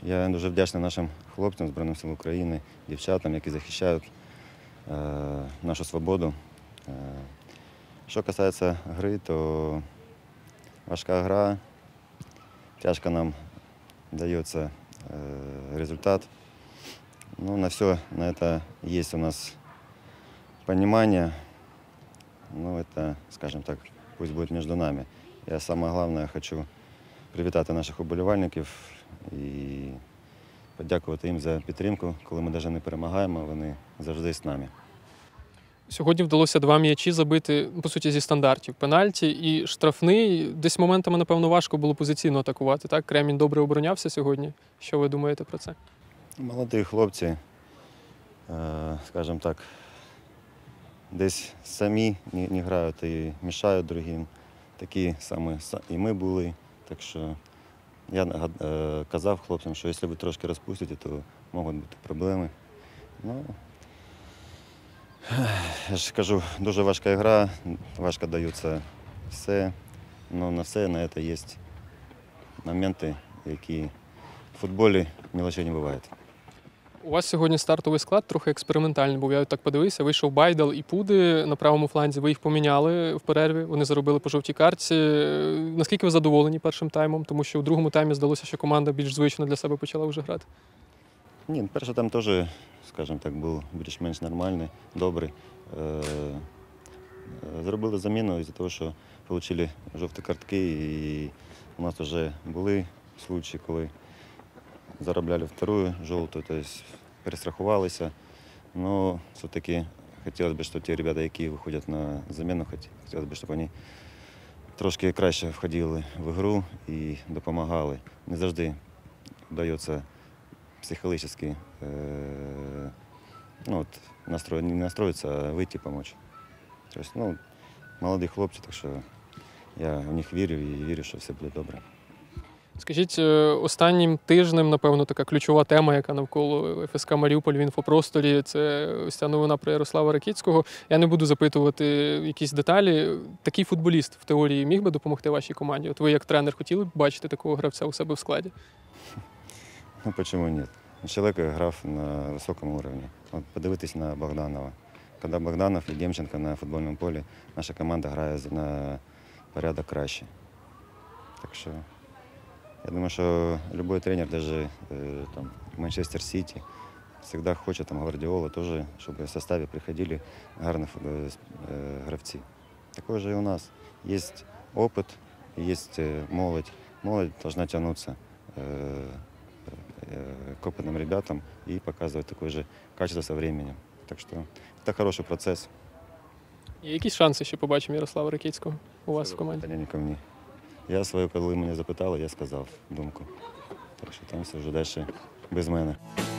Я дуже вдячний нашим хлопцям Збройним сил України, дівчатам, які захищають нашу свободу. Що касається гри, то важка гра, тяжко нам дається результат. Ну, на все, на это есть у нас понимание. Ну, это, скажем так, пусть будет между нами. Я самое главное хочу привітати наших уболівальників і подякувати їм за підтримку. Коли ми навіть не перемагаємо, вони завжди з нами. Сьогодні вдалося 2 м'ячі забити, по суті, зі стандартів. Пенальті і штрафний. Десь моментами, напевно, важко було позиційно атакувати. Так? Кремінь добре оборонявся сьогодні. Що ви думаєте про це? Молоді хлопці, скажімо так, десь самі не грають і мішають другим. Такі самі і ми були. Так що я казав хлопцям, що якщо ви трошки розпустите, то можуть бути проблеми. Ну, я ж кажу, дуже важка гра, важко дається все. Але на все на це є моменти, які в футболі мелочей не буває. У вас сьогодні стартовий склад трохи експериментальний був. Я так подивився, вийшов Байдал і Пуди на правому фланзі. Ви їх поміняли в перерві, вони заробили по жовтій картці. Наскільки ви задоволені першим таймом? Тому що у другому таймі здалося, що команда більш звично для себе почала вже грати. Ні, перший тайм теж, скажімо так, був більш-менш нормальний, добрий. Зробили заміну із-за того, що отримали жовті картки. І у нас вже були випадки, коли заробляли вторую жовту, тобто перестрахувалися. Но все-таки хотілося б, щоб ті ребята, які виходять на заміну, хотілося б, щоб вони трошки краще входили в гру і допомагали. Не завжди вдається психологічно не настроїтися, а вийти допомогти. Тобто, молоді хлопці, так що я в них вірю і вірю, що все буде добре. Скажіть, останнім тижнем, напевно, така ключова тема, яка навколо ФСК Маріуполь в інфопросторі, це ось ця новина про Ярослава Ракицького. Я не буду запитувати якісь деталі. Такий футболіст в теорії міг би допомогти вашій команді? От ви як тренер хотіли б бачити такого гравця у себе в складі? Ну, чому ні? Чоловік грав на високому рівні. От подивитись на Богданова. Коли Богданов і Демченко на футбольному полі, наша команда грає на порядок краще. Так що я думаю, що будь-який тренер, навіть Манчестер Сіті, завжди хоче, Гвардіола теж, щоб в составі приходили гарні гравці. Також же і у нас. Є опит, є молодь. Молодь повинна тягнутися к опытным ребятам и показывать такое же качество со временем. Так что это хороший процесс. Є якісь шанси, що побачимо Ярослава Ракицького у вас в команді? Питання не ко мені. Я свою, коли мене запитали, я сказав думку. Так що там все вже далі без мене.